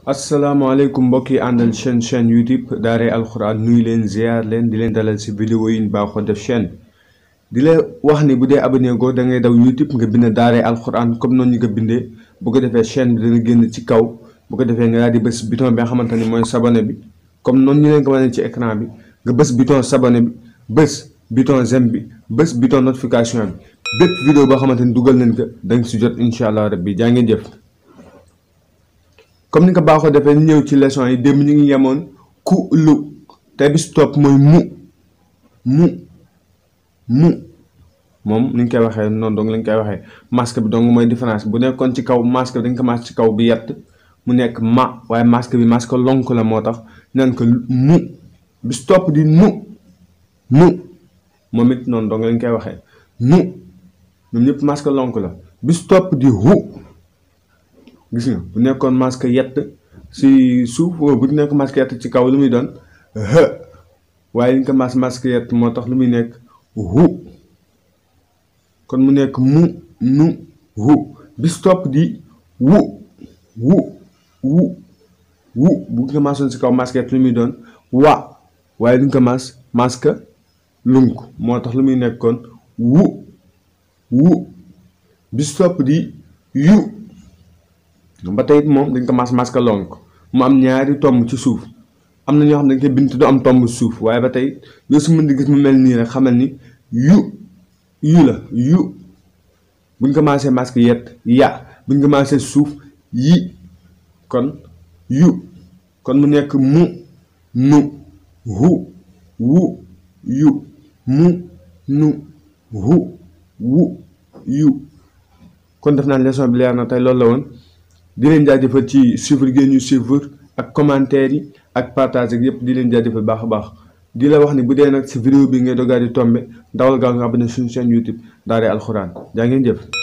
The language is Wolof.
asalaamaaleykum mbokk yi àndal chaîne YouTube Daaray Alxuraan nuyu leen ziar leen di leen dalal si vidéo yi ñu baaxoo def chaîne di la wax ni bu dee abonné go da ngay daw YouTube nga bind Daaray Alxuraan comme noonu ñu ko bindee bu ko defee chaîne bi dana génn ci kaw bu ko defee nga daal di bës bouton bi nga xamante ni mooy s'abonner bi comme noonu ñu leen ko wane ci écran bi nga bës bouton s'abonner bi bës bouton j'aime bi bës bouton notification bi bépp vidéo boo xamante ni dugal nañ ko da nga si jot incha allah rabbi jaa ngeen jëf. comme ni nga baaxoo defee ñu ñëw ci leçon yi démb ñu ngi yemoon ku lu tey bis topp mooy mu moom ni ñu koy waxee noonu donc lañ koy waxee masque bi donc mooy différence bu nekkoon ci kaw masque bi dañ ko masque ci kaw bi yett mu nekk ma waaye masque bi masque lonk la moo tax naan ko mu bis topp di nu moom it noonu donc lañ koy waxee nu ñoom ñëpp masque lonk la bis topp di hu gis nga bu nekkoon masque yett si suuf bu nekk masque yett ci kaw lu muy doon waaye li ñu ko masque yett moo tax lu muy nekk hu kon mu nekk mu nu hu bis topp di wu bu ñu ko masoon si kaw masque yett lu muy doon wa waaye li ñu ko masque lunk moo tax lu muy nekkoon wu bis topp di yu ba tey moom dañ ko masque lonk mu am ñaari tomb ci suuf am na ñoo xam ne dañ koy bind du am tomb suuf waaye ba tey loo si mën di gis mu mel nii rek xamal ni yu la yu buñ ko masque yett ya buñ ko suuf yi kon yu kon mu nekk mu nu hu wu yu mu nu hu wu yu kon def naa leçon bi leer na tey loolu la woon di leen jaajëfal ci suivre ngeen ñu suivre ak commentaire yi ak partage ak yëpp di leen jaajëfal baax a baax di la wax ni bu dee nag si vidéo bi ngay dogaat di tombé dawal gaaw nga abonné suñu chaîne YouTube Daaray Alxuraan jaa ngeen jëf.